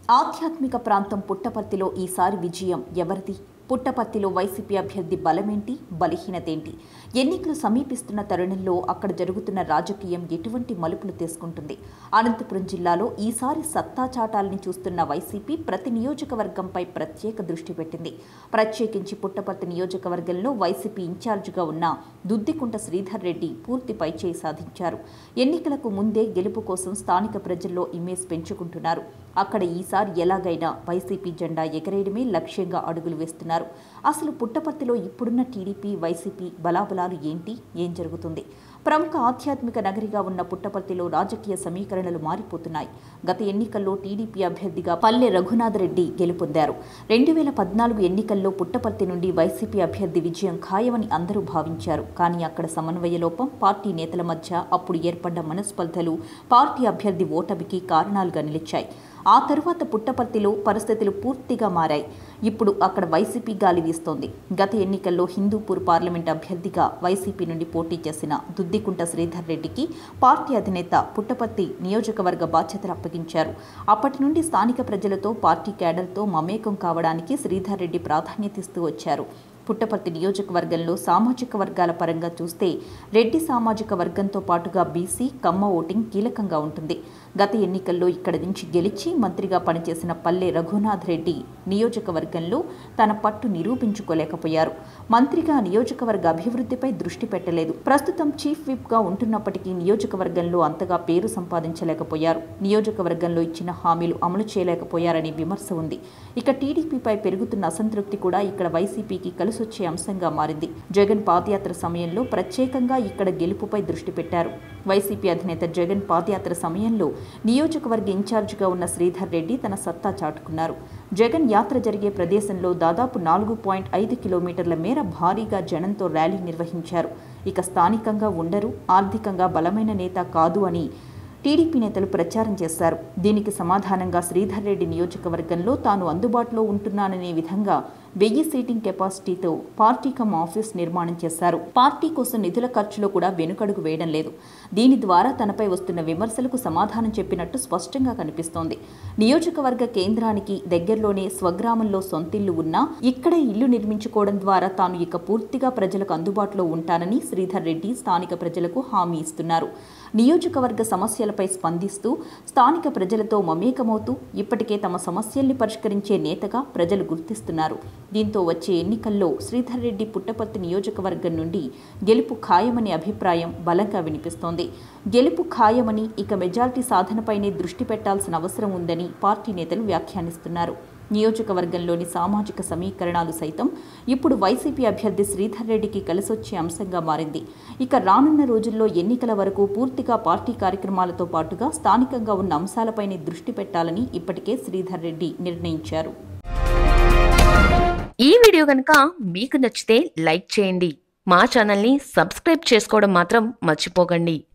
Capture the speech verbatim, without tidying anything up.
ఆధ్యాత్మిక ప్రాంతం పుట్టపర్తిలో ఈసారి విజయం ఎవరిది? పుట్టపర్తిలో వైసీపీ అభ్యర్థి బలమేంటి, బలహీనతేంటి? ఎన్నికలు సమీపిస్తున్న తరుణంలో అక్కడ జరుగుతున్న రాజకీయం ఎటువంటి మలుపులు తీసుకుంటుంది? అనంతపురం జిల్లాలో ఈసారి సత్తా చాటాలని చూస్తున్న వైసీపీ ప్రతి నియోజకవర్గంపై ప్రత్యేక దృష్టి పెట్టింది. ప్రత్యేకించి పుట్టపర్తి నియోజకవర్గంలో వైసీపీ ఇన్ఛార్జిగా ఉన్న దుద్దికుంట శ్రీధర్ రెడ్డి పూర్తి పైచేయి సాధించారు. ఎన్నికలకు ముందే గెలుపు కోసం స్థానిక ప్రజల్లో ఇమేజ్ పెంచుకుంటున్నారు. అక్కడ ఈసారి ఎలాగైనా వైసీపీ జెండా ఎగరేయడమే లక్ష్యంగా అడుగులు వేస్తున్నారు. అసలు పుట్టపర్తిలో ఇప్పుడున్న టీడీపీ వైసీపీ బలాబలాలు ఏంటి, ఏం జరుగుతుంది? ప్రముఖ ఆధ్యాత్మిక నగరిగా ఉన్న పుట్టపర్తిలో రాజకీయ సమీకరణలు మారిపోతున్నాయి. గత ఎన్నికల్లో టీడీపీ అభ్యర్థిగా పల్లె రఘునాథ్ రెడ్డి గెలుపొందారు. రెండు వేల పద్నాలుగు ఎన్నికల్లో పుట్టపర్తి నుండి వైసీపీ అభ్యర్థి విజయం ఖాయమని అందరూ భావించారు. కానీ అక్కడ సమన్వయ లోపం, పార్టీ నేతల మధ్య అప్పుడు ఏర్పడ్డ మనస్పర్ధలు పార్టీ అభ్యర్థి ఓటమికి కారణాలుగా నిలిచాయి. ఆ తరువాత పుట్టపర్తిలో పరిస్థితులు పూర్తిగా మారాయి. ఇప్పుడు అక్కడ వైసీపీ గాలి వీస్తోంది. గత ఎన్నికల్లో హిందూపూర్ పార్లమెంట్ అభ్యర్థిగా వైసీపీ నుండి పోటీ చేసిన దుద్దికుంట శ్రీధర్ రెడ్డికి పార్టీ అధినేత పుట్టపర్తి నియోజకవర్గ బాధ్యతలు అప్పగించారు. అప్పటి నుండి స్థానిక ప్రజలతో, పార్టీ క్యాడర్తో మమేకం కావడానికి శ్రీధర్ రెడ్డి ప్రాధాన్యత ఇస్తూ వచ్చారు. పుట్టపర్తి నియోజకవర్గంలో సామాజిక వర్గాల పరంగా చూస్తే రెడ్డి సామాజిక వర్గంతో పాటుగా బీసీ, కమ్మ ఓటింగ్ కీలకంగా ఉంటుంది. గత ఎన్నికల్లో ఇక్కడ నుంచి గెలిచి మంత్రిగా పనిచేసిన పల్లె రఘునాథ్ రెడ్డి నియోజకవర్గంలో తన పట్టు నిరూపించుకోలేకపోయారు. మంత్రిగా నియోజకవర్గ అభివృద్ధిపై దృష్టి పెట్టలేదు. ప్రస్తుతం చీఫ్ విప్గా ఉంటున్నప్పటికీ నియోజకవర్గంలో అంతగా పేరు సంపాదించలేకపోయారు. నియోజకవర్గంలో ఇచ్చిన హామీలు అమలు చేయలేకపోయారనే విమర్శ ఉంది. ఇక టీడీపీపై పెరుగుతున్న అసంతృప్తి కూడా ఇక్కడ వైసీపీకి కలిసొచ్చే అంశంగా మారింది. జగన్ పాదయాత్ర సమయంలో ప్రత్యేకంగా ఇక్కడ గెలుపుపై దృష్టి పెట్టారు. వైసీపీ అధినేత జగన్ పాదయాత్ర సమయంలో నియోజకవర్గ ఇన్ఛార్జిగా ఉన్న శ్రీధర్ రెడ్డి తన సత్తా చాటుకున్నారు. జగన్ యాత్ర జరిగే ప్రదేశంలో దాదాపు నాలుగు పాయింట్ ఐదు కిలోమీటర్ల మేర భారీగా జనంతో ర్యాలీ నిర్వహించారు. ఇక స్థానికంగా ఉండరు, ఆర్థికంగా బలమైన నేత కాదు అని టీడీపీ నేతలు ప్రచారం చేశారు. దీనికి సమాధానంగా శ్రీధర్ రెడ్డి నియోజకవర్గంలో తాను అందుబాటులో ఉంటున్నాననే విధంగా వెయ్యి సీటింగ్ కెపాసిటీతో పార్టీ కమ్ ఆఫీస్ నిర్మాణం చేశారు. పార్టీ కోసం నిధుల ఖర్చులో కూడా వెనుకడుగు వేయడం లేదు. దీని ద్వారా తనపై వస్తున్న విమర్శలకు సమాధానం చెప్పినట్టు స్పష్టంగా కనిపిస్తోంది. నియోజకవర్గ కేంద్రానికి దగ్గరలోనే స్వగ్రామంలో సొంతిల్లు ఉన్నా ఇక్కడే ఇల్లు నిర్మించుకోవడం ద్వారా తాను ఇక పూర్తిగా ప్రజలకు అందుబాటులో ఉంటానని శ్రీధర్ రెడ్డి స్థానిక ప్రజలకు హామీ ఇస్తున్నారు. నియోజకవర్గ సమస్యలపై స్పందిస్తూ స్థానిక ప్రజలతో మమేకమవుతూ ఇప్పటికే తమ సమస్యల్ని పరిష్కరించే నేతగా ప్రజలు గుర్తిస్తున్నారు. దీంతో వచ్చే ఎన్నికల్లో శ్రీధర్ రెడ్డి పుట్టపర్తి నియోజకవర్గం నుండి గెలుపు ఖాయమనే అభిప్రాయం బలంగా వినిపిస్తోంది. గెలుపు ఖాయమని, ఇక మెజార్టీ సాధనపైనే దృష్టి పెట్టాల్సిన అవసరం ఉందని పార్టీ నేతలు వ్యాఖ్యానిస్తున్నారు. నియోజకవర్గంలోని సామాజిక సమీకరణాలు సైతం ఇప్పుడు వైసీపీ అభ్యర్థి శ్రీధర్ రెడ్డికి కలిసొచ్చే అంశంగా మారింది. ఇక రానున్న రోజుల్లో ఎన్నికల వరకు పూర్తిగా పార్టీ కార్యక్రమాలతో పాటుగా స్థానికంగా ఉన్న అంశాలపైనే దృష్టి పెట్టాలని ఇప్పటికే శ్రీధర్ రెడ్డి నిర్ణయించారు. ఈ వీడియో కనుక మీకు నచ్చితే లైక్ చేయండి. మా ఛానల్ని సబ్స్క్రైబ్ చేసుకోవడం మాత్రం మర్చిపోకండి.